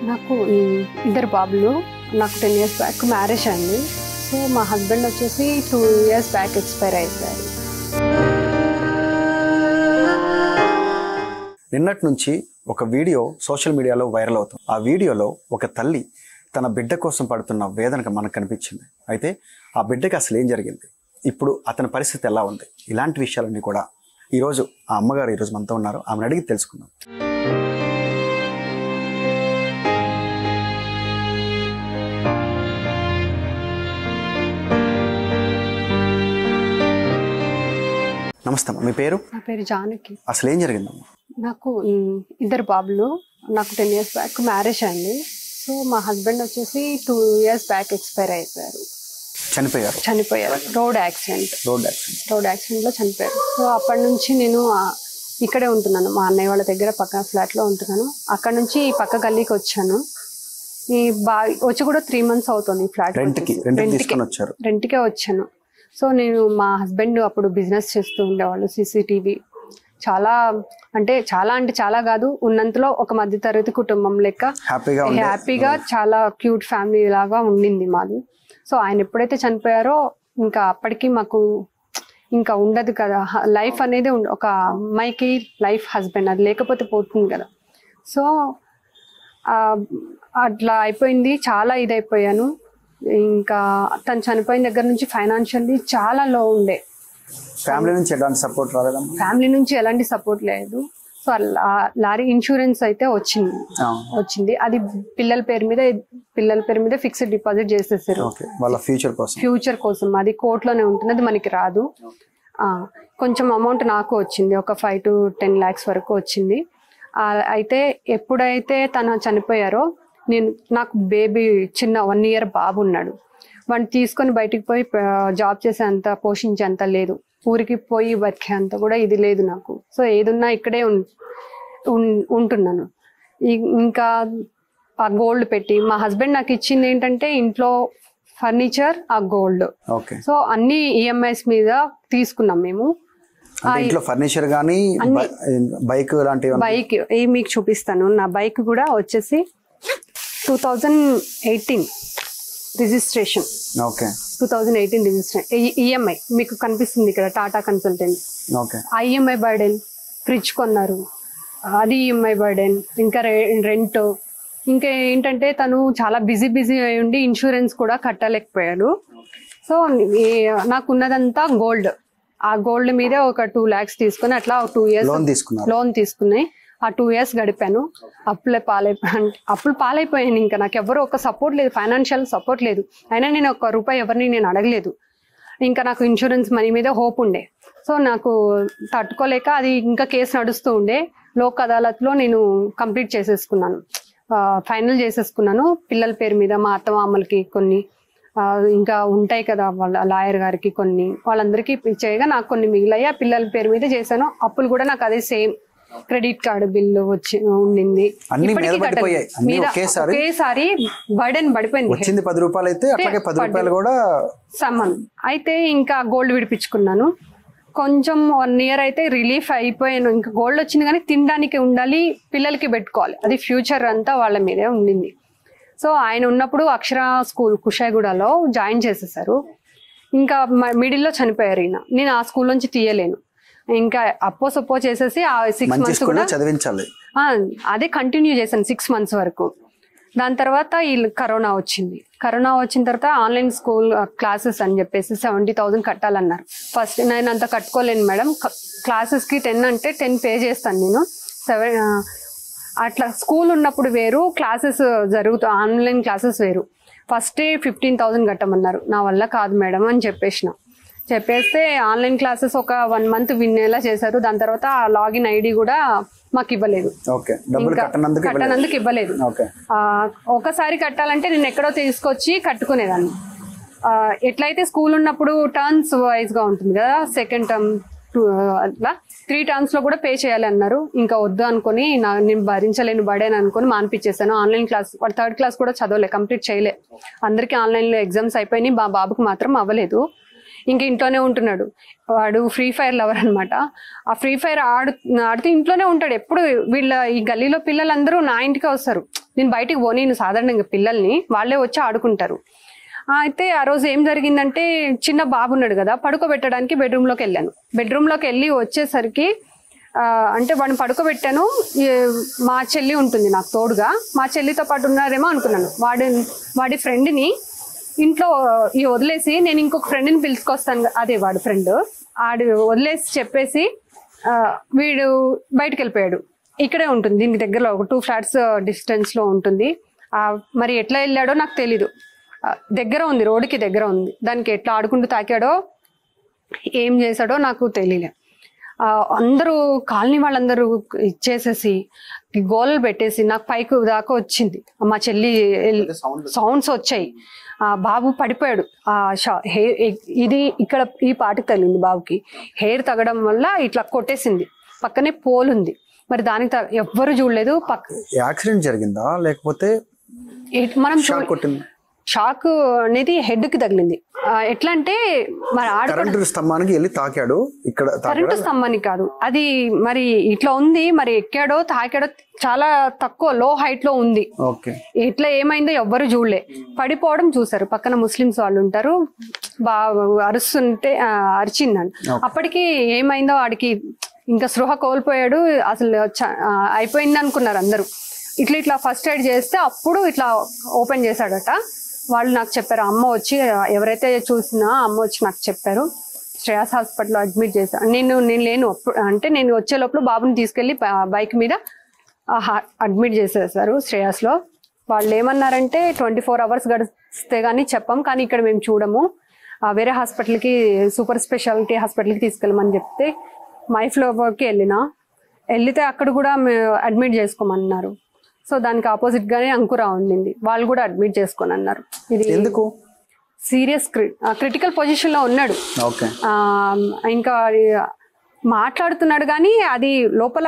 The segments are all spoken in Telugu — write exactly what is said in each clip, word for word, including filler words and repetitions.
నాకు ఇద్దరు బాబులు. నాకు టెన్ ఇయర్స్ బ్యాక్ మ్యారేజ్ అయింది. సో మా హస్బెండ్ వచ్చేసి టూ ఇయర్స్ బ్యాక్ ఎక్స్పైర్ అయిపోయారు. నిన్నటి నుంచి ఒక వీడియో సోషల్ మీడియాలో వైరల్ అవుతుంది. ఆ వీడియోలో ఒక తల్లి తన బిడ్డ కోసం పడుతున్న వేదనకు మనకు కనిపించింది. అయితే ఆ బిడ్డకి అసలు ఏం జరిగింది, ఇప్పుడు అతని పరిస్థితి ఎలా ఉంది, ఇలాంటి విషయాలన్నీ కూడా ఈరోజు ఆ అమ్మగారు ఈరోజు మనతో ఉన్నారు. ఆమెను అడిగి తెలుసుకుందాం. నమస్తే అమ్మ, మీ పేరు? నా పేరు జానకి. అసలు ఏం జరిగిందమ్మా? నాకు ఇద్దరు బాబులు. నాకు టెన్ ఇయర్స్ బ్యాక్ మ్యారేజ్ అయింది. సో మా హస్బెండ్ వచ్చేసి టూ ఇయర్స్ బ్యాక్ ఎక్స్పైర్ అయిపోయారు. చనిపోయారు? చనిపోయారు road accident. Road accident road యాక్సిడెంట్లో చనిపోయారు. సో అప్పటి నుంచి నేను ఇక్కడే ఉంటున్నాను, మా అన్నయ్య వాళ్ళ దగ్గర పక్క ఫ్లాట్లో ఉంటున్నాను. అక్కడ నుంచి ఈ పక్క గల్లీకి వచ్చాను. ఈ బా వచ్చి కూడా త్రీ మంత్స్ అవుతుంది. ఈ ఫ్లాట్ రెంట్కి వచ్చారు? రెంట్కే వచ్చాను. సో నేను మా హస్బెండ్ అప్పుడు బిజినెస్ చేస్తూ ఉండేవాళ్ళు, సీసీటీవీ. చాలా అంటే చాలా అంటే చాలా కాదు, ఉన్నంతలో ఒక మధ్యతరగతి కుటుంబం లెక్క హ్యాపీగా హ్యాపీగా చాలా క్యూట్ ఫ్యామిలీ లాగా ఉండింది మాది. సో ఆయన ఎప్పుడైతే చనిపోయారో ఇంకా అప్పటికి మాకు ఇంకా ఉండదు కదా లైఫ్ అనేది. ఒక అమ్మాయికి లైఫ్ హస్బెండ్, అది లేకపోతే పోతుంది కదా. సో అట్లా అయిపోయింది. చాలా ఇదైపోయాను. ఇంకా తను చనిపోయిన దగ్గర నుంచి ఫైనాన్షియల్లీ చాలా లో ఉండే. ఫ్యామిలీ నుంచి ఎలాంటి సపోర్ట్ రాలేదా? ఫ్యామిలీ నుంచి ఎలాంటి సపోర్ట్ లేదు. సో లారీ ఇన్సూరెన్స్ అయితే వచ్చింది వచ్చింది అది పిల్లల పేరు మీద పిల్లల పేరు మీద ఫిక్స్డ్ డిపాజిట్ చేసేసారు వాళ్ళ ఫ్యూచర్ కోసం. ఫ్యూచర్ కోసం అది కోర్టులోనే ఉంటుంది, అది మనకి రాదు. కొంచెం అమౌంట్ నాకు వచ్చింది, ఒక ఫైవ్ టు టెన్ ల్యాక్స్ వరకు వచ్చింది. అయితే ఎప్పుడైతే తను చనిపోయారో నేను నాకు బేబీ చిన్న వన్ ఇయర్ బాబు ఉన్నాడు. వాడిని తీసుకొని బయటికి పోయి జాబ్ చేసే అంత పోషించే అంత లేదు, ఊరికి పోయి బతికే అంత కూడా ఇది లేదు నాకు. సో ఏదున్నా ఇక్కడే ఉంటున్నాను. ఇంకా ఆ గోల్డ్ పెట్టి మా హస్బెండ్ నాకు ఇచ్చింది ఏంటంటే ఇంట్లో ఫర్నిచర్, ఆ గోల్డ్. సో అన్ని ఈఎంఐస్ మీద తీసుకున్నాం మేము. ఫర్నిచర్ గానీ బైక్ లాంటివి బైక్ ఏ మీకు చూపిస్తాను. నా బైక్ కూడా వచ్చేసి two thousand eighteen registration. Okay two thousand eighteen registration. EMI మీకు కనిపిస్తుంది ఇక్కడ, Tata consultant. EMI burden. Fridge కొన్నారు, అది ఈఎంఐ బర్డెన్. ఇంకా రెంట్. ఇంకా ఏంటంటే తను చాలా బిజీ బిజీ అయి ఉండి ఇన్సూరెన్స్ కూడా కట్టలేకపోయాడు. సో నాకున్నదంతా గోల్డ్. ఆ గోల్డ్ మీద ఒక టూ ల్యాక్స్ తీసుకుని అట్లా టూ ఇయర్స్ లోన్ తీసుకున్నాయి. ఆ టూ ఇయర్స్ గడిపాను. అప్పులే పాలైపోయాను అప్పులు పాలైపోయాను ఇంకా నాకు ఎవరు ఒక సపోర్ట్ లేదు, ఫైనాన్షియల్ సపోర్ట్ లేదు. అయినా నేను ఒక రూపాయి ఎవరిని నేను అడగలేదు. ఇంకా నాకు ఇన్సూరెన్స్ మనీ మీద హోప్ ఉండే. సో నాకు తట్టుకోలేక అది ఇంకా కేసు నడుస్తూ ఉండే. లోక్ అదాలత్లో నేను కంప్లీట్ చేసేసుకున్నాను, ఫైనల్ చేసేసుకున్నాను. పిల్లల పేరు మీద మా అత్తమామలకి కొన్ని, ఇంకా ఉంటాయి కదా వాళ్ళ లాయర్ గారికి కొన్ని, వాళ్ళందరికీ చేయగా నాకు కొన్ని మిగిలాయి. ఆ పిల్లల పేరు మీద చేశాను. అప్పులు కూడా నాకు అదే సేమ్ క్రెడిట్ కార్డు బిల్లు వచ్చి ఉండింది. ఒకేసారి బర్డెన్ పడిపోయింది. వచ్చింది పది రూపాయలు అయితే అట్లాగే పది రూపాయలు కూడా సమ్మన్. అయితే ఇంకా గోల్డ్ విడిపించుకున్నాను. కొంచెం వన్ ఇయర్ అయితే రిలీఫ్ అయిపోయాను. ఇంకా గోల్డ్ వచ్చింది కానీ తినడానికి ఉండాలి, పిల్లలకి పెట్టుకోవాలి, అది ఫ్యూచర్ అంతా వాళ్ళ మీదే ఉండింది. సో ఆయన ఉన్నప్పుడు అక్షర స్కూల్ కుషాయిగూడలో జాయిన్ చేసేసారు. ఇంకా మిడిల్లో చనిపోయారు ఈయన. నేను ఆ స్కూల్ నుంచి తీయలేను. ఇంకా అప్పో సప్పో చేసేసి ఆ సిక్స్ మంత్స్ కూడా చదివించాలి, అదే కంటిన్యూ చేశాను సిక్స్ మంత్స్ వరకు. దాని తర్వాత ఈ కరోనా వచ్చింది. కరోనా వచ్చిన తర్వాత ఆన్లైన్ స్కూల్ క్లాసెస్ అని చెప్పేసి సెవెంటీ థౌసండ్ కట్టాలన్నారు. ఫస్ట్ నేను అంత కట్టుకోలేను మేడం, క్లాసెస్కి టెన్ అంటే టెన్ పే చేస్తాను నేను. సెవెన్ అట్లా స్కూల్ ఉన్నప్పుడు వేరు, క్లాసెస్ జరుగుతూ ఆన్లైన్ క్లాసెస్ వేరు. ఫస్టే ఫిఫ్టీన్ థౌసండ్ కట్టమన్నారు. నా వల్ల కాదు మేడం అని చెప్పేసిన. చెప్పేస్తే ఆన్లైన్ క్లాసెస్ ఒక వన్ మంత్ వినేలా చేశారు. దాని తర్వాత ఆ లాగిన్ ఐడి కూడా మాకు ఇవ్వలేదు, కట్టనందుకు ఇవ్వలేదు. ఒకసారి కట్టాలంటే నేను ఎక్కడో తీసుకొచ్చి కట్టుకునేదాన్ని. ఎట్లయితే స్కూల్ ఉన్నప్పుడు టర్న్స్ వైజ్ గా ఉంటుంది కదా, సెకండ్ టర్మ్ టూ అట్లా త్రీ టర్మ్స్ లో కూడా పే చేయాలి అన్నారు. ఇంకా వద్దు అనుకుని నా నేను భరించలేను బడేని అనుకుని మానిపించేసాను. ఆన్లైన్ క్లాస్ వాడు థర్డ్ క్లాస్ కూడా చదవలే, కంప్లీట్ చేయలే. అందరికీ ఆన్లైన్ లో ఎగ్జామ్స్ అయిపోయినాయి, మా బాబుకి మాత్రం అవ్వలేదు. ఇంకా ఇంట్లోనే ఉంటున్నాడు. వాడు ఫ్రీ ఫైర్ లవర్ అనమాట. ఆ ఫ్రీ ఫైర్ ఆడు ఆడుతూ ఇంట్లోనే ఉంటాడు ఎప్పుడు. వీళ్ళ ఈ గల్లీలో పిల్లలందరూ నా ఇంటికి వస్తారు, నేను బయటికి పోనీ సాధారణంగా పిల్లల్ని, వాళ్ళే వచ్చి ఆడుకుంటారు. అయితే ఆ రోజు ఏం జరిగిందంటే చిన్న బాబు ఉన్నాడు కదా, పడుకోబెట్టడానికి బెడ్రూమ్లోకి వెళ్ళాను. బెడ్రూమ్లోకి వెళ్ళి వచ్చేసరికి అంటే వాడిని పడుకోబెట్టాను. మా చెల్లి ఉంటుంది నాకు తోడుగా, మా చెల్లితో పాటు ఉన్నారేమో అనుకున్నాను. వాడి వాడి ఫ్రెండ్ని ఇంట్లో ఈ వదిలేసి నేను ఇంకొక ఫ్రెండ్ని పిలుచుకొస్తాను, అదే వాడి ఫ్రెండ్ ఆడి వదిలేసి చెప్పేసి వీడు బయటకు వెళ్ళిపోయాడు. ఇక్కడే ఉంటుంది, దీనికి దగ్గరలో ఒక టూ ఫ్లాట్స్ డిస్టెన్స్లో ఉంటుంది. మరి ఎట్లా వెళ్ళాడో నాకు తెలీదు. దగ్గర ఉంది, రోడ్డుకి దగ్గర ఉంది. దానికి ఎట్లా ఆడుకుంటూ తాకాడో ఏం చేశాడో నాకు తెలియలే. అందరూ కాలనీ వాళ్ళందరూ ఇచ్చేసేసి గోలలు పెట్టేసి నాకు పైకి దాకా వచ్చింది. మా చెల్లి సౌండ్స్ వచ్చాయి. ఆ బాబు పడిపోయాడు. ఆ షా హెయిర్ ఇది ఇక్కడ ఈ పాటికి తగిలింది బాబుకి. హెయిర్ తగ్గడం వల్ల ఇట్లా కొట్టేసింది. పక్కనే పోల్ ఉంది, మరి దానికి ఎవ్వరు చూడలేదు. పక్క యాక్సిడెంట్ జరిగిందా లేకపోతే మనం షాక్ అనేది హెడ్ కి తగిలింది. ఎట్లా అంటే మరి కరెంటు స్తంభానికి వెళ్ళి తాకాడు. ఇక్కడ కరెంటు స్తంభానికి కాదు, అది మరి ఇట్లా ఉంది. మరి ఎక్కాడో తాకాడో చాలా తక్కువ, లో హైట్ లో ఉంది. ఎట్లా ఏమైందో ఎవ్వరు చూడలే. పడిపోవడం చూసారు. పక్కన ముస్లిమ్స్ వాళ్ళు ఉంటారు, బాగా అరుస్తుంటే అరిచిందని. అప్పటికి ఏమైందో వాడికి ఇంకా స్పృహ కోల్పోయాడు. అసలు అయిపోయింది అనుకున్నారు అందరూ. ఇట్లా ఇట్లా ఫస్ట్ ఎయిడ్ చేస్తే అప్పుడు ఇట్లా ఓపెన్ చేశాడట. వాళ్ళు నాకు చెప్పారు, అమ్మ వచ్చి ఎవరైతే చూసినా అమ్మ వచ్చి నాకు చెప్పారు, శ్రేయాస్ హాస్పిటల్లో అడ్మిట్ చేశాను. నేను నేను లేను అంటే నేను వచ్చే లోపల బాబుని తీసుకెళ్లి బైక్ మీద అడ్మిట్ చేసేసారు శ్రేయాస్లో. వాళ్ళు ఏమన్నారంటే ట్వంటీ ఫోర్ అవర్స్ గడిస్తే కానీ చెప్పాం, కానీ ఇక్కడ మేము చూడము, వేరే హాస్పిటల్కి సూపర్ స్పెషాలిటీ హాస్పిటల్కి తీసుకెళ్ళమని చెప్తే మై ఫ్లోవర్కి వెళ్ళిన వెళ్తే అక్కడ కూడా అడ్మిట్ చేసుకోమన్నారు. సో దానికి ఆపోజిట్ గానే అంకురా ఉండింది, వాళ్ళు కూడా అడ్మిట్ చేసుకొని అన్నారు. ఇది ఎందుకు సీరియస్ క్రిటికల్ పొజిషన్ లో ఉన్నాడు. ఇంకా మాట్లాడుతున్నాడు కానీ అది లోపల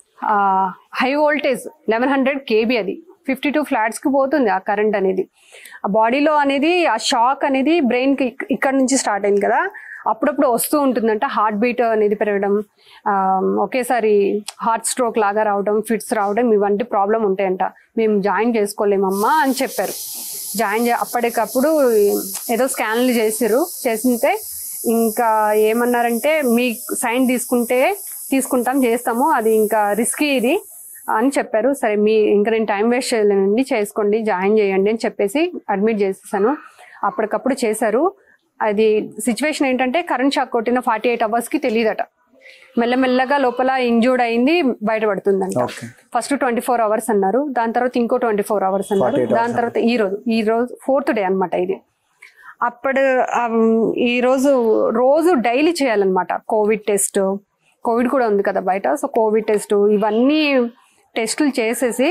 high voltage eleven hundred KB, అది ఫిఫ్టీ టూ ఫ్లాట్స్ కి పోతుంది ఆ కరెంట్ అనేది. ఆ బాడీలో అనేది ఆ షాక్ అనేది బ్రెయిన్ కి ఇక్కడ నుంచి స్టార్ట్ అయింది కదా, అప్పుడప్పుడు వస్తూ ఉంటుందంట. హార్ట్ బీట్ అనేది పెరగడం, ఒకేసారి హార్ట్ స్ట్రోక్ లాగా రావడం, ఫిట్స్ రావడం, ఇవంటి ప్రాబ్లం ఉంటాయంట. మేము జాయిన్ చేసుకోలేమమ్మా అని చెప్పారు. జాయిన్ చే అప్పటికప్పుడు ఏదో స్కాన్లు చేసిరు. చేసింటే ఇంకా ఏమన్నారంటే మీ సైన్ తీసుకుంటే తీసుకుంటాం, చేస్తాము, అది ఇంకా రిస్కీ ఇది అని చెప్పారు. సరే మీ ఇంకా నేను టైం వేస్ట్ చేయలేనండి, చేసుకోండి, జాయిన్ చేయండి అని చెప్పేసి అడ్మిట్ చేసేసాను. అప్పటికప్పుడు చేశారు. అది సిచ్యువేషన్ ఏంటంటే కరెంట్ షాక్ కొట్టిన ఫార్టీ ఎయిట్ అవర్స్ కి తెలియదట. మెల్లమెల్లగా లోపల ఇంజూర్డ్ అయింది బయటపడుతుందంట. ఫస్ట్ ట్వంటీ ఫోర్ అవర్స్ అన్నారు, దాని తర్వాత ఇంకో ట్వంటీ ఫోర్ అవర్స్ అన్నారు, దాని తర్వాత ఈ రోజు ఈ రోజు ఫోర్త్ డే అనమాట ఇది. అప్పుడు ఈ రోజు రోజు డైలీ చేయాలన్నమాట కోవిడ్ టెస్ట్. కోవిడ్ కూడా ఉంది కదా బయట, సో కోవిడ్ టెస్ట్ ఇవన్నీ టెస్టులు చేసేసి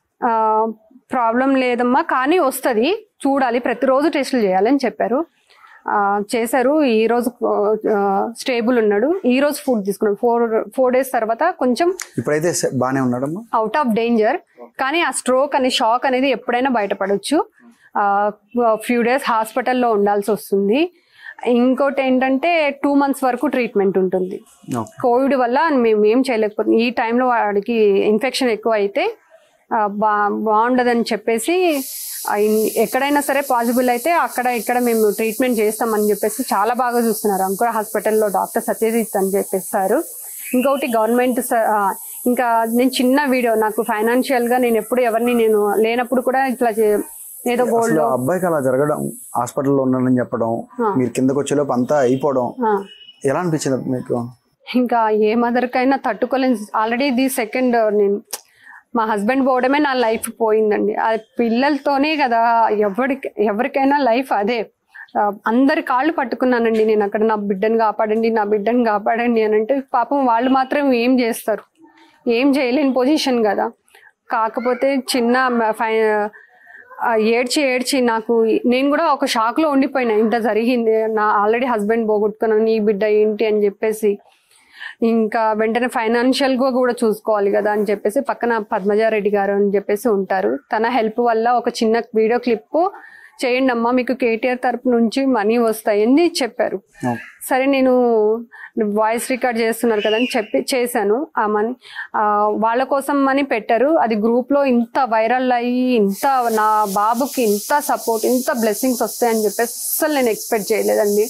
ప్రాబ్లం లేదమ్మా కానీ వస్తుంది, చూడాలి, ప్రతిరోజు టెస్టులు చేయాలని చెప్పారు. చేశారు. ఈ రోజు స్టేబుల్ ఉన్నాడు. ఈ రోజు ఫుడ్ తీసుకున్నాడు. ఫోర్ ఫోర్ డేస్ తర్వాత కొంచెం ఇప్పుడైతే బాగానే ఉన్నాడమ్మా, అవుట్ ఆఫ్ డేంజర్. కానీ ఆ స్ట్రోక్ అనే షాక్ అనేది ఎప్పుడైనా బయటపడవచ్చు. ఫ్యూ డేస్ హాస్పిటల్లో ఉండాల్సి వస్తుంది. ఇంకోటి ఏంటంటే టూ మంత్స్ వరకు ట్రీట్మెంట్ ఉంటుంది. కోవిడ్ వల్ల మేము ఏం చేయలేకపోతుంది. ఈ టైంలో వాడికి ఇన్ఫెక్షన్ ఎక్కువ అయితే బా బాగుండదని చెప్పేసి ఎక్కడైనా సరే పాసిబుల్ అయితే అక్కడ ఇక్కడ మేము ట్రీట్మెంట్ చేస్తామని చెప్పేసి చాలా బాగా చూస్తున్నారు అంకుర హాస్పిటల్లో డాక్టర్ సత్యజిత్ అని చెప్పేస్తారు. ఇంకొకటి గవర్నమెంట్ ఇంకా నేను చిన్న వీడియో, నాకు ఫైనాన్షియల్ గా నేను ఎప్పుడు ఎవరిని నేను లేనప్పుడు కూడా ఇట్లా ఏదో గోల్డ్ అబ్బాయికి అలా జరగడం, హాస్పిటల్లో ఉన్నానని చెప్పడం, మీరు కిందకు వచ్చేలోపు అంతా అయిపోవడం ఎలా అనిపించింది మీకు? ఇంకా ఏ మదర్కైనా తట్టుకోలేని. ఆల్రెడీ ఇది సెకండ్, నేను మా హస్బెండ్ పోవడమే నా లైఫ్ పోయిందండి. ఆ పిల్లలతోనే కదా ఎవరికి ఎవరికైనా లైఫ్ అదే. అందరి కాళ్ళు పట్టుకున్నానండి నేను అక్కడ, నా బిడ్డను కాపాడండి, నా బిడ్డను కాపాడండి అని అంటే పాపం వాళ్ళు మాత్రం ఏం చేస్తారు, ఏం చేయలేని పొజిషన్ కదా. కాకపోతే చిన్న ఫై ఏడ్చి ఏడ్చి నాకు నేను కూడా ఒక షాక్లో ఉండిపోయినా, ఇంత జరిగింది, నా ఆల్రెడీ హస్బెండ్ పోగొట్టుకున్నాను, నీ బిడ్డ ఏంటి అని చెప్పేసి. ఇంకా వెంటనే ఫైనాన్షియల్గా కూడా చూసుకోవాలి కదా అని చెప్పేసి పక్కన పద్మజారెడ్డి గారు అని చెప్పేసి ఉంటారు, తన హెల్ప్ వల్ల ఒక చిన్న వీడియో క్లిప్ చేయండి అమ్మా, మీకు కేటీఆర్ తరపు నుంచి మనీ వస్తాయని చెప్పారు. సరే నేను వాయిస్ రికార్డ్ చేస్తున్నారు కదా అని చెప్పి చేశాను. ఆ మనీ వాళ్ళ కోసం అని పెట్టారు. అది గ్రూప్ లో ఇంత వైరల్ అయ్యి ఇంత నా బాబుకి ఇంత సపోర్ట్, ఇంత బ్లెస్సింగ్స్ వస్తాయని చెప్పేసి అసలు నేను ఎక్స్పెక్ట్ చేయలేదండి.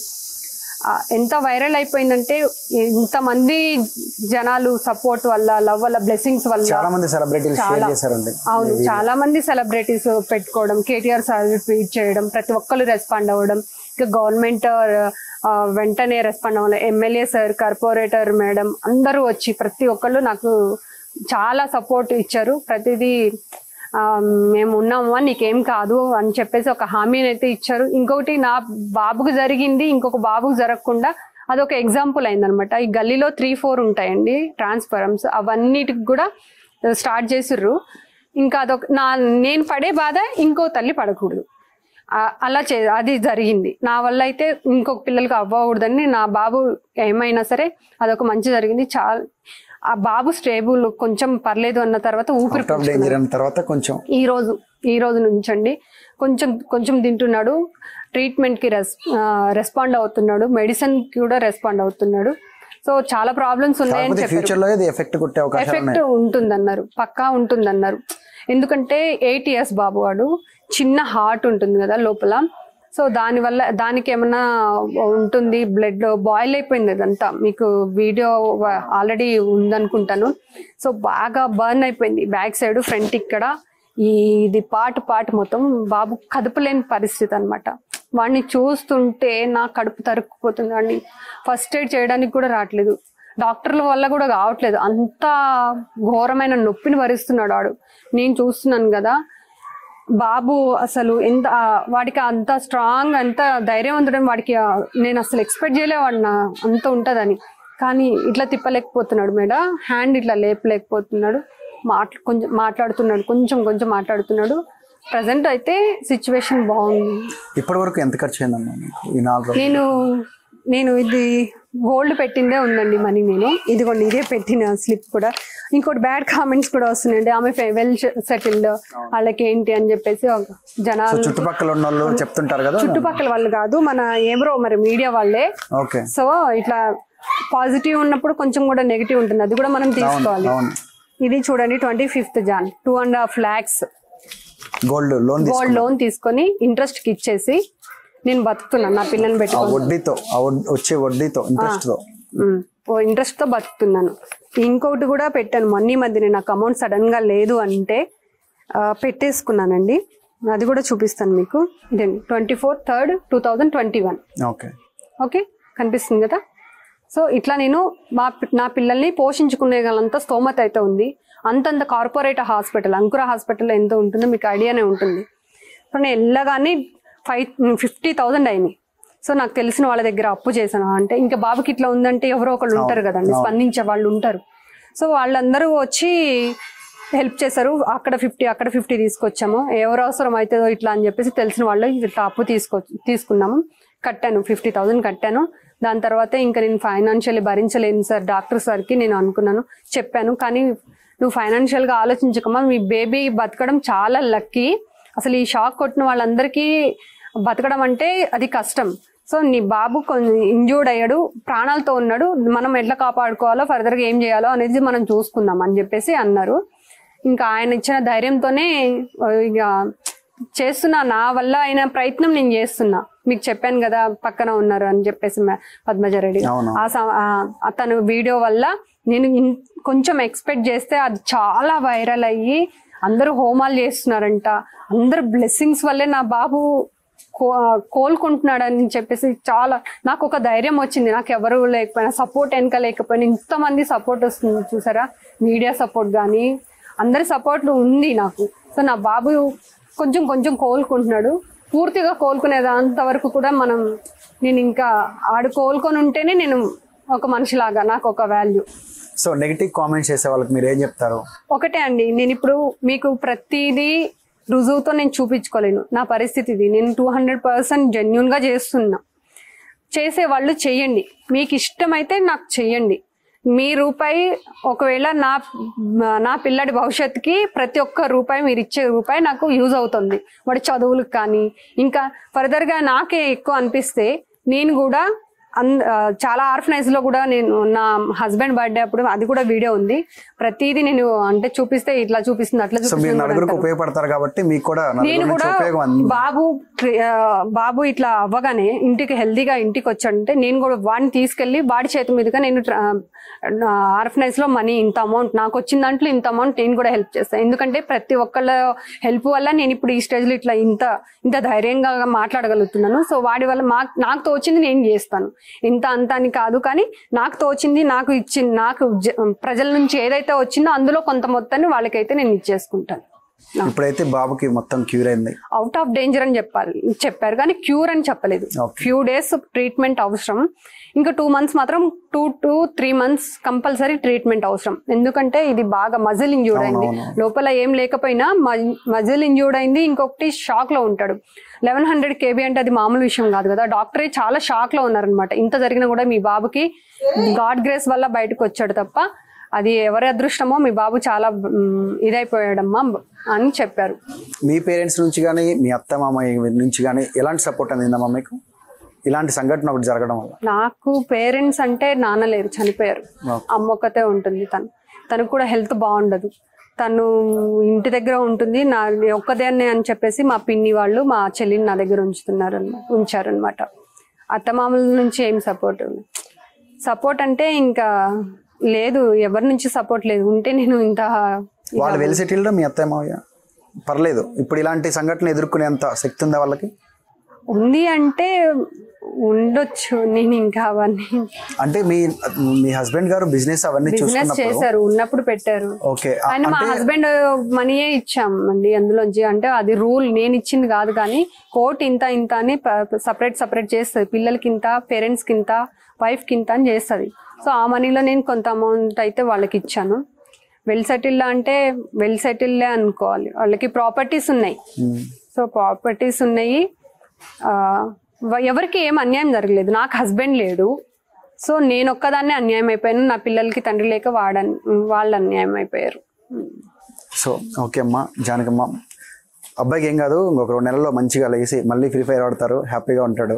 ఎంత వైరల్ అయిపోయిందంటే ఇంతమంది జనాలు సపోర్ట్ వల్ల, లవ్ వల్ల, బ్లెస్సింగ్స్ వల్ల చాలా మంది సెలబ్రిటీస్ షేర్ చేశారండి. అవును, చాలా మంది సెలబ్రిటీస్ పెట్టుకోవడం, కేటీఆర్ సార్ ట్వీట్ చేయడం, ప్రతి ఒక్కరు రెస్పాండ్ అవ్వడం, ఇంకా గవర్నమెంట్ వెంటనే రెస్పాండ్ అవ్వడం, ఎమ్మెల్యే సార్, కార్పొరేటర్ మేడం అందరూ వచ్చి ప్రతి ఒక్కళ్ళు నాకు చాలా సపోర్ట్ ఇచ్చారు. ప్రతిదీ మేము ఉన్నాము, నీకేం కాదు అని చెప్పేసి ఒక హామీని అయితే ఇచ్చారు. ఇంకొకటి నా బాబుకు జరిగింది ఇంకొక బాబుకు జరగకుండా అదొక ఎగ్జాంపుల్ అయిందనమాట. ఈ గల్లీలో త్రీ ఫోర్ ఉంటాయండి ట్రాన్స్ఫారమ్స్, అవన్నిటికి కూడా స్టార్ట్ చేసిర్రు. ఇంకా అదొక నా నేను పడే బాధ ఇంకో తల్లి పడకూడదు, అలా చే అది జరిగింది. నా వల్ల అయితే ఇంకొక పిల్లలకి అవ్వకూడదని నా బాబు ఏమైనా సరే అదొక మంచి జరిగింది. చాలా ఆ బాబు స్టేబుల్ కొంచెం పర్లేదు అన్న తర్వాత ఊపిరి తర్వాత కొంచెం ఈ రోజు ఈ రోజు నుంచి అండి కొంచెం కొంచెం తింటున్నాడు, ట్రీట్మెంట్ కి రెస్ రెస్పాండ్ అవుతున్నాడు, మెడిసిన్ కి కూడా రెస్పాండ్ అవుతున్నాడు. సో చాలా ప్రాబ్లమ్స్ ఉన్నాయని చెప్పారు. ఎఫెక్ట్ ఉంటుందన్నారు, పక్కా ఉంటుందన్నారు. ఎందుకంటే ఎయిట్ ఇయర్స్ బాబు వాడు, చిన్న హార్ట్ ఉంటుంది కదా లోపల. సో దానివల్ల దానికి ఏమన్నా ఉంటుంది, బ్లడ్ బాయిల్ అయిపోయింది అదంతా. మీకు వీడియో ఆల్రెడీ ఉందనుకుంటాను. సో బాగా బర్న్ అయిపోయింది బ్యాక్ సైడ్, ఫ్రంట్ ఇక్కడ ఇది పార్ట్ పార్ట్ మొత్తం. బాబు కదపలేని పరిస్థితి అనమాట. వాడిని చూస్తుంటే నా కడుపు తరుక్కుపోతుంది. వాడిని ఫస్ట్ ఎయిడ్ చేయడానికి కూడా రావట్లేదు, డాక్టర్ల వల్ల కూడా కావట్లేదు. అంత ఘోరమైన నొప్పిని భరిస్తున్నాడు వాడు. నేను చూస్తున్నాను కదా బాబు అసలు ఎంత వాడికి అంత స్ట్రాంగ్, అంత ధైర్యవంతుడని వాడికి నేను అసలు ఎక్స్పెక్ట్ చేయలే వాడిన అంత ఉంటుందని. కానీ ఇట్లా తిప్పలేకపోతున్నాడు మేడం, హ్యాండ్ ఇట్లా లేపలేకపోతున్నాడు, మాట్లా కొంచెం మాట్లాడుతున్నాడు, కొంచెం కొంచెం మాట్లాడుతున్నాడు. ప్రజెంట్ అయితే సిచ్యువేషన్ బాగుంది. ఇప్పటి వరకు ఎంత ఖర్చు అయిందమ్మా ఈ నాలుగు? నేను నేను ఇది గోల్డ్ పెట్టిందే ఉందండి మనీ. నేను ఇదిగోండి ఇదే పెట్టిన స్లిప్ కూడా. ఇంకోటి బ్యాడ్ కామెంట్స్ కూడా వస్తున్నాయండి, ఆమె వెల్ సెటిల్డ్, వాళ్ళకి ఏంటి అని చెప్పేసి జనాలు చుట్టుపక్కల ఉన్న వాళ్ళు చెప్తుంటారు కదా. చుట్టుపక్కల వాళ్ళు కాదు, మన ఏమరో మరి మీడియా వాళ్ళే. సో ఇట్లా పాజిటివ్ ఉన్నప్పుడు కొంచెం కూడా నెగిటివ్ ఉంటుంది, అది కూడా మనం తీసుకోవాలి. ఇది చూడండి twenty fifth Jan two and half lakhs gold loan gold loan తీసుకొని ఇంట్రెస్ట్ కి ఇచ్చేసి నేను బతుకుతున్నాను నా పిల్లని పెట్టుకొని. వడ్డీతో వచ్చే వడ్డీతో ఇంట్రెస్ట్ తో ఇంట్రెస్ట్ తో బతుకుతున్నాను. ఇంకొకటి కూడా పెట్టాను మొన్న మధ్య, నాకు అమౌంట్ సడన్ గా లేదు అంటే పెట్టేసుకున్నానండి. అది కూడా చూపిస్తాను మీకు. ఇదండి twenty four third two thousand twenty one okay okay కనిపిస్తుంది కదా. సో ఇట్లా నేను మా నా పిల్లల్ని పోషించుకునేగలంత స్తోమత అయితే ఉంది. అంతంత కార్పొరేట్ హాస్పిటల్, అంకుర హాస్పిటల్ ఎంత ఉంటుందో మీకు ఐడియానే ఉంటుంది. సో నేను వెళ్ళగానే ఫైవ్ ఫిఫ్టీ థౌజండ్ అయినాయి. సో నాకు తెలిసిన వాళ్ళ దగ్గర అప్పు చేశాను. అంటే ఇంకా బాబుకి ఇట్లా ఉందంటే ఎవరో ఒకళ్ళు ఉంటారు కదండి, స్పందించే వాళ్ళు ఉంటారు. సో వాళ్ళందరూ వచ్చి హెల్ప్ చేశారు. అక్కడ ఫిఫ్టీ అక్కడ ఫిఫ్టీ తీసుకొచ్చాము. ఎవరు అవసరం అవుతుందో ఇట్లా అని చెప్పేసి తెలిసిన వాళ్ళు ఇట్లా అప్పు తీసుకో తీసుకున్నాము కట్టాను, ఫిఫ్టీ థౌజండ్ కట్టాను. దాని తర్వాత ఇంకా నేను ఫైనాన్షియల్లీ భరించలేను సార్, డాక్టర్ సార్కి నేను అనుకున్నాను, చెప్పాను. కానీ నువ్వు ఫైనాన్షియల్గా ఆలోచించకమ్మా, మీ బేబీ బతకడం చాలా లక్కీ. అసలు ఈ షాక్ కొట్టిన వాళ్ళందరికీ బతకడం అంటే అది కష్టం. సో నీ బాబు కొంచెం ఇంజూర్డ్ అయ్యాడు, ప్రాణాలతో ఉన్నాడు, మనం ఎట్లా కాపాడుకోవాలో, ఫర్దర్గా ఏం చేయాలో అనేది మనం చూసుకుందాం అని చెప్పేసి అన్నారు. ఇంకా ఆయన ఇచ్చిన ధైర్యంతోనే ఇక చేస్తున్నా, నా వల్ల అయిన ప్రయత్నం నేను చేస్తున్నా. మీకు చెప్పాను కదా పక్కన ఉన్నారు అని చెప్పేసి పద్మజారెడ్డి, ఆ తను వీడియో వల్ల నేను కొంచెం ఎక్స్పెక్ట్ చేస్తే అది చాలా వైరల్ అయ్యి అందరూ హోమాలు చేస్తున్నారంట. అందరు బ్లెస్సింగ్స్ వల్లే నా బాబు కోలుకుంటున్నాడు అని చెప్పేసి చాలా నాకు ఒక ధైర్యం వచ్చింది. నాకు ఎవరు లేకపోయినా, సపోర్ట్ వెనక లేకపోయినా ఇంతమంది సపోర్ట్ వస్తుంది చూసారా, మీడియా సపోర్ట్ కానీ అందరి సపోర్ట్ ఉంది నాకు. సో నా బాబు కొంచెం కొంచెం కోలుకుంటున్నాడు. పూర్తిగా కోలుకునేదంత వరకు కూడా మనం నేను ఇంకా ఆడు కోలుకొని ఉంటేనే నేను ఒక మనిషిలాగా, నాకు ఒక వాల్యూ. సో నెగిటివ్ కామెంట్స్ చేసే వాళ్ళకి మీరు ఏం చెప్తారు? ఒకటే అండి, నేను ఇప్పుడు మీకు ప్రతిదీ రుజువుతో నేను చూపించుకోలేను నా పరిస్థితి ఇది. నేను టూ హండ్రెడ్ పర్సెంట్ జెన్యున్గా చేస్తున్నా. చేసే వాళ్ళు చెయ్యండి, మీకు ఇష్టమైతే నాకు చెయ్యండి. మీ రూపాయి ఒకవేళ నా నా పిల్లడి భవిష్యత్తుకి ప్రతి ఒక్క రూపాయి మీరు ఇచ్చే రూపాయి నాకు యూజ్ అవుతుంది, వాడి చదువులకు కానీ ఇంకా ఫర్దర్గా నాకే ఎక్కువ అనిపిస్తే నేను కూడా అన్ చాలా ఆర్ఫనైజ్లో కూడా నేను నా హస్బెండ్ బర్త్డే అప్పుడు అది కూడా వీడియో ఉంది, ప్రతిదీ నేను అంటే చూపిస్తే ఇట్లా చూపిస్తుంది అట్లా చూపిస్తుంది ఉపయోగపడతారు కాబట్టి మీకు కూడా నేను కూడా బాబు బాబు ఇట్లా అవ్వగానే ఇంటికి హెల్దీగా ఇంటికి వచ్చాడంటే నేను కూడా వాడిని తీసుకెళ్లి వాడి చేతి మీదుగా నేను ఆర్ఫనైజ్ లో మనీ ఇంత అమౌంట్ నాకు వచ్చిన దాంట్లో ఇంత అమౌంట్ నేను కూడా హెల్ప్ చేస్తాను. ఎందుకంటే ప్రతి ఒక్కళ్ళ హెల్ప్ వల్ల నేను ఇప్పుడు ఈ స్టేజ్ లో ఇట్లా ఇంత ఇంత ధైర్యంగా మాట్లాడగలుగుతున్నాను. సో వాడి వల్ల మా నాకు తోచింది నేను చేస్తాను, ఇంత అంత అని కాదు, కానీ నాకు తోచింది నాకు ఇచ్చింది నాకు ప్రజల నుంచి ఏదైతే వచ్చిందో అందులో కొంత మొత్తాన్ని వాళ్ళకైతే నేను ఇచ్చేసుకుంటాను. ఇప్పుడైతే బాబుకి మొత్తం క్యూర్ అయింది, అవుట్ ఆఫ్ డేంజర్ అని చెప్పారు చెప్పారు కానీ క్యూర్ అని చెప్పలేదు. ఫ్యూ డేస్ ట్రీట్మెంట్ అవసరం, ఇంకా టూ మంత్స్ మాత్రం two to three months compulsory treatment అవసరం. ఎందుకంటే ఇది బాగా మజిల్ ఇంజ్యూర్డ్ అయింది, లోపల ఏం లేకపోయినా మజిల్ ఇంజ్యూర్డ్ అయింది. ఇంకొకటి షాక్ లో ఉంటాడు. లెవెన్ హండ్రెడ్ కేబీ అంటే అది మామూలు విషయం కాదు కదా. డాక్టరే చాలా షాక్ లో ఉన్నారనమాట. ఇంత జరిగినా కూడా మీ బాబుకి గాడ్ గ్రేస్ వల్ల బయటకు వచ్చాడు తప్ప అది ఎవరి అదృష్టమో మీ బాబు చాలా ఇదైపోయాడమ్మా అని చెప్పారు. మీ పేరెంట్స్ నుంచి కానీ మీ అత్త మామయ్య నుంచి కానీ ఎలాంటి సపోర్ట్ అందిందమ్మా మీకు ఇలాంటి సంఘటన ఒకటి జరగడం వల్ల? నాకు పేరెంట్స్ అంటే నాన్న లేరు, చనిపోయారు. అమ్మ ఒక్కతే ఉంటుంది. తను తనకు కూడా హెల్త్ బాగుండదు, తను ఇంటి దగ్గర ఉంటుంది. నా ఒక్కదాన్నే అని చెప్పేసి మా పిన్ని వాళ్ళు మా చెల్లిని నా దగ్గర ఉంచుతున్నారు ఉంచారనమాట. అత్తమామల నుంచి ఏం సపోర్ట్ సపోర్ట్ అంటే ఇంకా లేదు, ఎవరి నుంచి సపోర్ట్ లేదు. ఉంటే నేను ఇంత వాళ్ళు వెల్ సెటిల్డ్ మీ అత్తయ్య మావయ్య పర్లేదు. ఇప్పుడు ఇలాంటి సంఘటన ఎదుర్కొనేంత శక్తి ఉందా వాళ్ళకి? ఉంది అంటే ఉండొచ్చు. నేను ఇంకా అవన్నీ అంటే మీ మీ హస్బెండ్ గారు బిజినెస్ అవన్నీ బిజినెస్ చేశారు, ఉన్నప్పుడు పెట్టారు. కానీ మా హస్బెండ్ మనీయే ఇచ్చాం అండి అందులోంచి. అంటే అది రూల్, నేను ఇచ్చింది కాదు. కానీ కోర్ట్ ఇంత ఇంత అని సపరేట్ సపరేట్ చేస్తుంది. పిల్లలకి ఇంత, పేరెంట్స్ కి ఇంత, వైఫ్ కి ఇంత అని చేస్తుంది. సో ఆ మనీలో నేను కొంత అమౌంట్ అయితే వాళ్ళకి ఇచ్చాను. వెల్ సెటిల్ అంటే వెల్ సెటిల్లే అనుకోవాలి. వాళ్ళకి ప్రాపర్టీస్ ఉన్నాయి. సో ప్రాపర్టీస్ ఉన్నాయి, ఎవరికి ఏం అన్యాయం జరగలేదు. నాకు హస్బెండ్ లేడు, సో నేను ఒక్కదాన్నే అన్యాయం అయిపోయాను. నా పిల్లలకి తండ్రి లేక వాడ వాళ్ళు అన్యాయం అయిపోయారు. సో ఓకే అమ్మా జానకమ్మ, అబ్బాయికి ఏం కాదు, ఇంకొక రెండు నెలల్లో మంచిగా లేసి మళ్ళీ ఫ్రీ ఫైర్ ఆడతారు, హ్యాపీగా ఉంటాడు.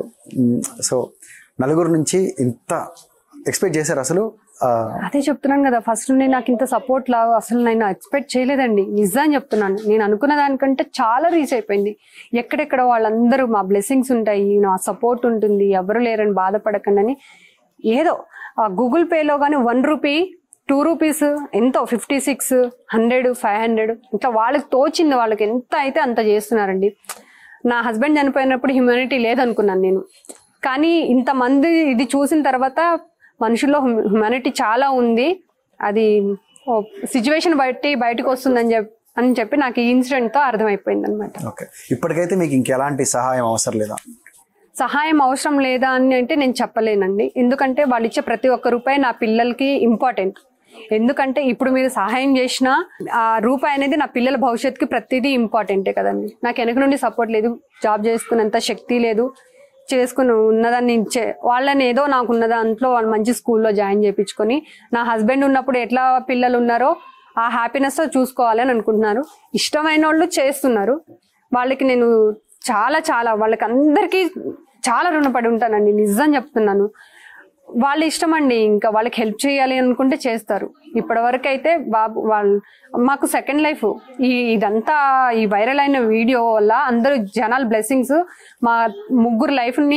సో నలుగురు నుంచి ఇంత ఎక్స్పెక్ట్ చేశారు అసలు? అదే చెప్తున్నాను కదా, ఫస్ట్ నేను నాకు ఇంత సపోర్ట్ లా అసలు నేను ఎక్స్పెక్ట్ చేయలేదండి. నిజం చెప్తున్నాను, నేను అనుకున్న దానికంటే చాలా రీచ్ అయిపోయింది. ఎక్కడెక్కడ వాళ్ళందరూ మా బ్లెస్సింగ్స్ ఉంటాయి, నా సపోర్ట్ ఉంటుంది, ఎవరు లేరని బాధపడకండి అని. ఏదో గూగుల్ పేలో కానీ వన్ రూపీ టూ రూపీస్ ఎంతో fifty six hundred five hundred ఇట్లా వాళ్ళకి తోచింది, వాళ్ళకి ఎంత అయితే అంత చేస్తున్నారండి. నా హస్బెండ్ చనిపోయినప్పుడు హ్యూమానిటీ లేదనుకున్నాను నేను, కానీ ఇంతమంది ఇది చూసిన తర్వాత మనుషుల్లో హ్యూమానిటీ చాలా ఉంది. అది సిచ్యువేషన్ బట్టి బయటకు వస్తుందని చెప్పి అని చెప్పి నాకు ఈ ఇన్సిడెంట్ తో అర్థమైపోయింది అనమాట. ఇప్పటికైతే మీకు ఇంకెలాంటి సహాయం అవసరం లేదా? సహాయం అవసరం లేదా అని అంటే నేను చెప్పలేనండి. ఎందుకంటే వాళ్ళు ఇచ్చే ప్రతి ఒక్క రూపాయి నా పిల్లలకి ఇంపార్టెంట్. ఎందుకంటే ఇప్పుడు మీరు సహాయం చేసిన ఆ రూపాయి అనేది నా పిల్లల భవిష్యత్తుకి ప్రతిదీ ఇంపార్టెంటే కదండి. నాకు వెనక నుండి సపోర్ట్ లేదు, జాబ్ చేసుకునేంత శక్తి లేదు, చేసుకుని ఉన్నదాన్ని ఇచ్చే వాళ్ళని ఏదో నాకు ఉన్న దాంట్లో వాళ్ళు మంచి స్కూల్లో జాయిన్ చేయించుకొని నా హస్బెండ్ ఉన్నప్పుడు ఎట్లా పిల్లలు ఉన్నారో ఆ హ్యాపీనెస్ చూసుకోవాలని అనుకుంటున్నారు. ఇష్టమైన వాళ్ళు చేస్తున్నారు, వాళ్ళకి నేను చాలా చాలా వాళ్ళకి అందరికీ చాలా రుణపడి ఉంటానండి. నిజం చెప్తున్నాను, వాళ్ళ ఇష్టం అండి. ఇంకా వాళ్ళకి హెల్ప్ చేయాలి అనుకుంటే చేస్తారు. ఇప్పటి వరకు అయితే బాబు వాళ్ళు మాకు సెకండ్ లైఫ్. ఈ ఇదంతా ఈ వైరల్ అయిన వీడియో వల్ల అందరూ జనాల బ్లెస్సింగ్స్ మా ముగ్గురు లైఫ్ని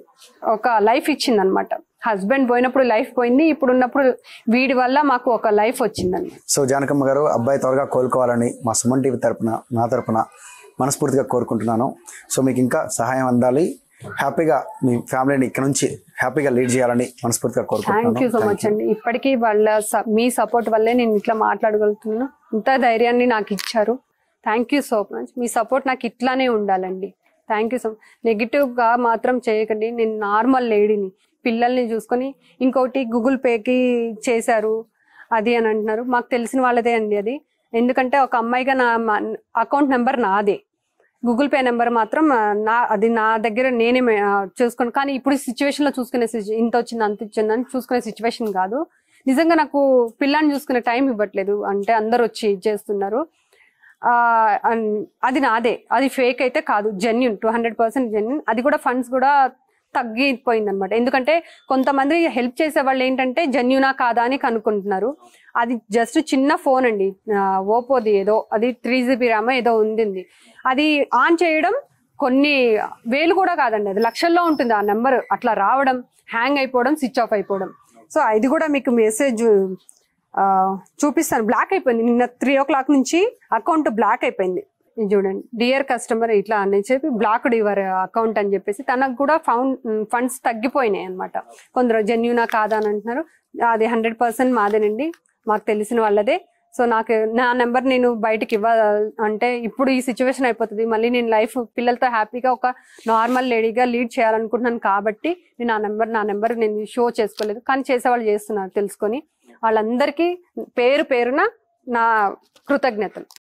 ఒక లైఫ్ ఇచ్చింది అనమాట. హస్బెండ్ పోయినప్పుడు లైఫ్ పోయింది, ఇప్పుడు ఉన్నప్పుడు వీడి వల్ల మాకు ఒక లైఫ్ వచ్చిందండి. సో జానకమ్మ గారు, అబ్బాయి త్వరగా కోలుకోవాలని మా సుమన్ టీవీ తరపున నా తరపున మనస్ఫూర్తిగా కోరుకుంటున్నాను. సో మీకు ఇంకా సహాయం అందాలి, హ్యాపీగా మీ ఫ్యామిలీని ఇక్కడ నుంచి హ్యాపీగా లీడ్ చేయాలని మనస్ఫూర్తిగా కోరుకుంటున్నాను. థ్యాంక్ యూ సో మచ్ అండి. ఇప్పటికీ వాళ్ళ మీ సపోర్ట్ వల్లే నేను ఇట్లా మాట్లాడగలుగుతున్నాను. ఇంత ధైర్యాన్ని నాకు ఇచ్చారు. Thank you so much. మీ సపోర్ట్ నాకు ఇట్లానే ఉండాలండి. Thank you so much. నెగిటివ్గా మాత్రం చేయకండి. నేను నార్మల్ లేడీని, పిల్లల్ని చూసుకొని ఇంకోటి గూగుల్ పేకి చేశారు అది అని అంటున్నారు. మాకు తెలిసిన వాళ్ళదే అండి అది. ఎందుకంటే ఒక అమ్మాయిగా నా అకౌంట్ నెంబర్ నాదే, గూగుల్ పే నెంబర్ మాత్రం నా అది నా దగ్గర నేనే చూసుకోను. కానీ ఇప్పుడు సిచ్యువేషన్లో చూసుకునే ఇంత వచ్చింది అంత వచ్చింది అని చూసుకునే సిచ్యువేషన్ కాదు. నిజంగా నాకు పిల్లాన్ని చూసుకునే టైం ఇవ్వట్లేదు అంటే అందరు వచ్చి చేస్తున్నారు. ఆ అది నాదే, అది ఫేక్ అయితే కాదు, genuine, two hundred percent genuine. అది కూడా ఫండ్స్ కూడా తగ్గిపోయింది అనమాట. ఎందుకంటే కొంతమంది హెల్ప్ చేసే వాళ్ళు ఏంటంటే జెన్యునా కాదా అని కనుక్కుంటున్నారు. అది జస్ట్ చిన్న ఫోన్ అండి, ఓపోది ఏదో, అది త్రీ జీబీ ర్యామ్ ఏదో ఉంది. అది ఆన్ చేయడం కొన్ని వేలు కూడా కాదండి, అది లక్షల్లో ఉంటుంది ఆ నెంబర్. అట్లా రావడం, హ్యాంగ్ అయిపోవడం, స్విచ్ ఆఫ్ అయిపోవడం. సో ఇది కూడా మీకు మెసేజ్ చూపిస్తాను. బ్లాక్ అయిపోయింది నిన్న త్రీ ఓ క్లాక్ నుంచి అకౌంట్ బ్లాక్ అయిపోయింది. ఇది చూడండి, డియర్ కస్టమర్ ఇట్లా అని చెప్పి బ్లాక్డ్ యువర్ అకౌంట్ అని చెప్పేసి తనకు కూడా ఫౌండ్ ఫండ్స్ తగ్గిపోయినాయి అనమాట. కొందరు జెన్యునా కాదా అని అంటున్నారు. అది హండ్రెడ్ పర్సెంట్ మాదేనండి, మాకు తెలిసిన వాళ్ళదే. సో నాకు నా నెంబర్ నేను బయటకి ఇవ్వ అంటే ఇప్పుడు ఈ సిచ్యువేషన్ అయిపోతుంది, మళ్ళీ నేను లైఫ్ పిల్లలతో హ్యాపీగా ఒక నార్మల్ లేడీగా లీడ్ చేయాలనుకుంటున్నాను కాబట్టి నేను ఆ నెంబర్ నా నెంబర్ నేను షో చేసుకోలేదు. కానీ చేసేవాళ్ళు చేస్తున్నారు తెలుసుకొని. వాళ్ళందరికీ పేరు పేరున నా కృతజ్ఞతలు.